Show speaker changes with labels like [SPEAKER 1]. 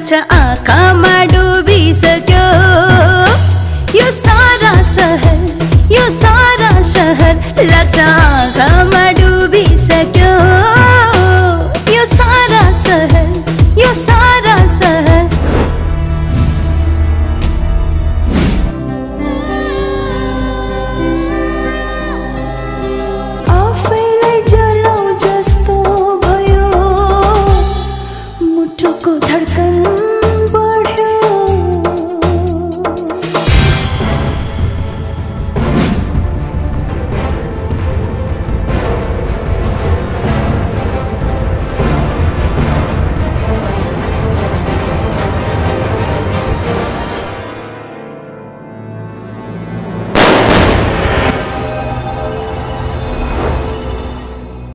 [SPEAKER 1] लाग्छ आँखामा डुबिसक्यो यो सारा शहर, यो सारा शहर लाग्छ आँखामा डुबिसक्यो यो सारा शहर, यो सारा शहर। आफैलाई जलाउ जस्तो भयो मुटुको धड्कन।